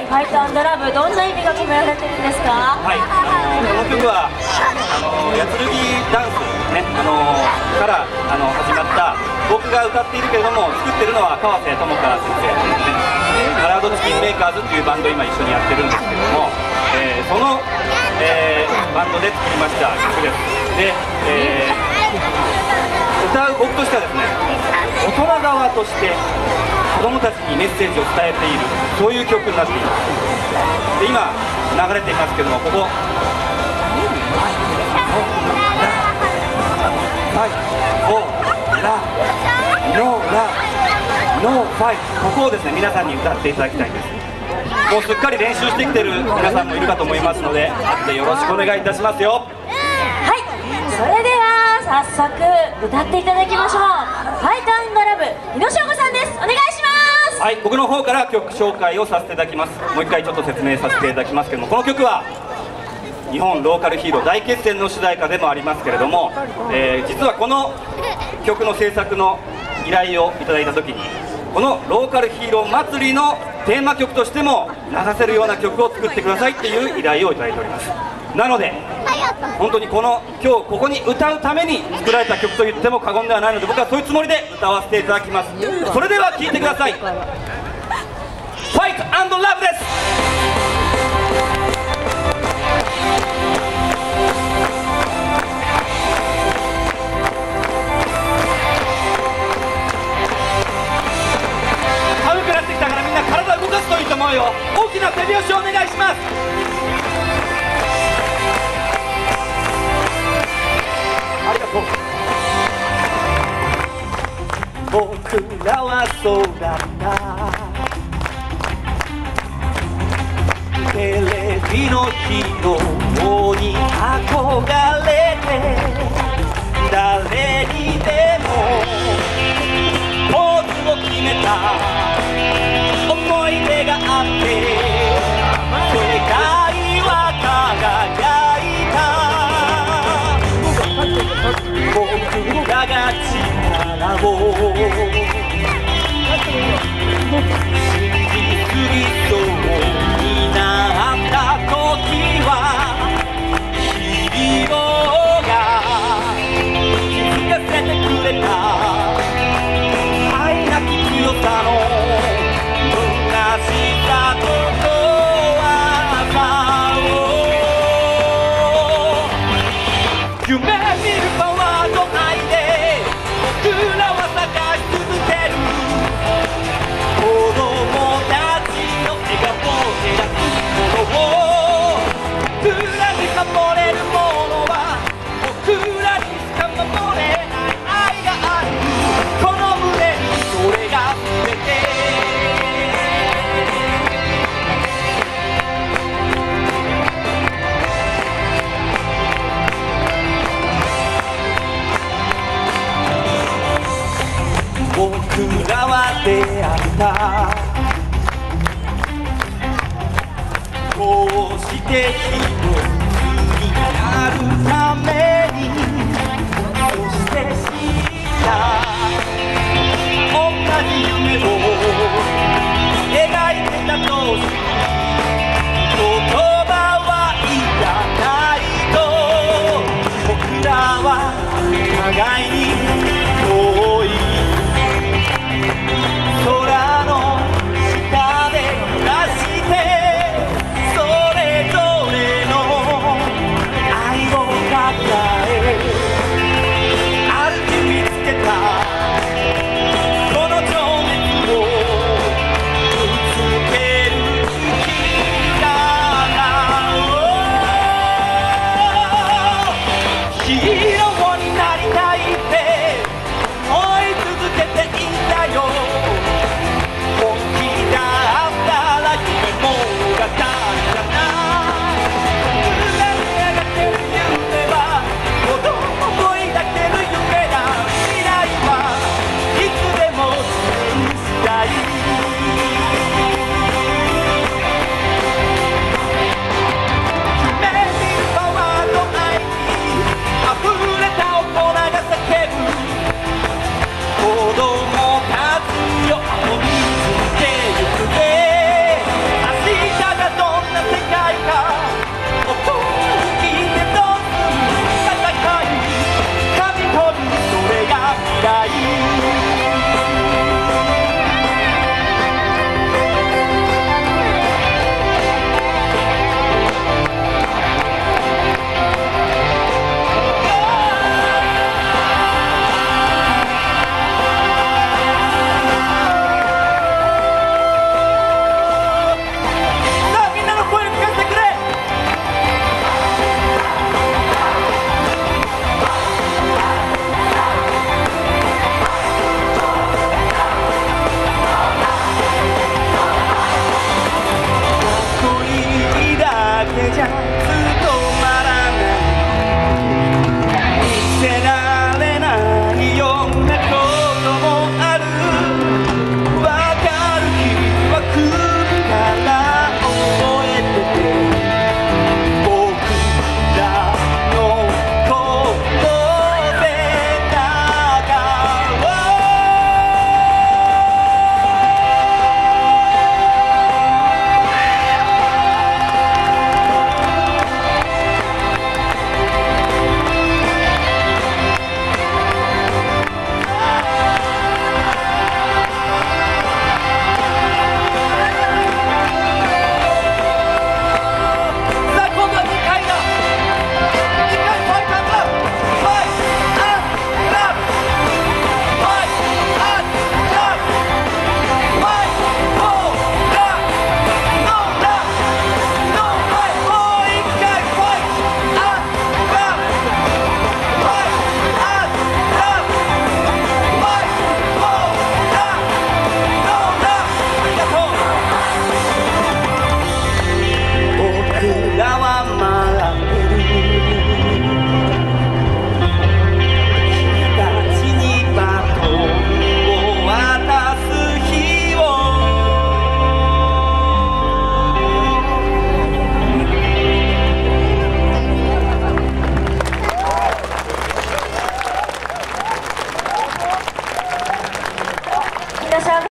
ファイト&ラブ、どんな意味が込められてるんですか？ はい、この曲はやつるぎダンス、ね、から始まった僕が歌っているけれども作ってるのは川瀬智香先生ですね。カラードチキンメーカーズっていうバンドを今一緒にやってるんですけども、その、バンドで作りました曲です。で、歌う僕としてはですね、大人側として子供たちにメッセージを伝えている、そういう曲になっています。で、今流れていますけども、ここここをですね、皆さんに歌っていただきたいんです。もうすっかり練習してきてる皆さんもいるかと思いますので、後でよろしくお願いいたしますよ。 はい、それでは早速歌っていただきましょう。ファイト&ラブ、井野翔吾さんです。お願いします。 はい、僕の方から曲紹介をさせていただきます。もう一回ちょっと説明させていただきますけども、この曲は日本ローカルヒーロー大決戦の主題歌でもありますけれども、実はこの曲の制作の依頼をいただいた時に、このローカルヒーロー祭りのテーマ曲としても流せるような曲を作ってくださいっていう依頼をいただいております。なので本当に今日ここに歌うために作られた曲と言っても過言ではないので、僕はそういうつもりで歌わせていただきます。それでは聴いてください。ファイト&ラブです。寒くなってきたからみんな体動かすといいと思うよ。大きな手拍子をお願いします。ありがとう。僕らはそうだった。テレビのヒーローに憧れて、誰にでもポーズを決めた思い出があって、世界は輝いた。僕らが力を信じすぎそうになった時は、ヒーローが気づかせてくれた愛なき強さの虚しさと弱さを、夢見るパワーと愛で僕らは探し続ける。子供たちの笑顔を照らすものを、僕らに守れるものは僕らにしか守れない愛がある。この胸にそれが全て。僕らは出会った。こうして